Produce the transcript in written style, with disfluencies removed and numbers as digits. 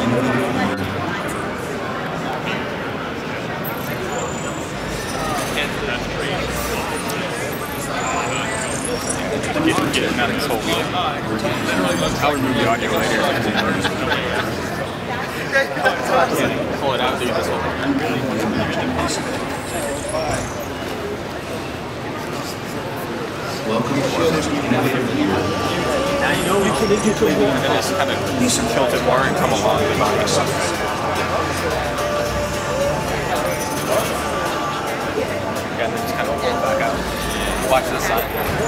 Get it out of control. I'll remove the audio later. Pull it out, do this one. Welcome to now you know we can get to and then just kind of tilt it more and come along the body. And then just kind of pull it back out. Watch this side.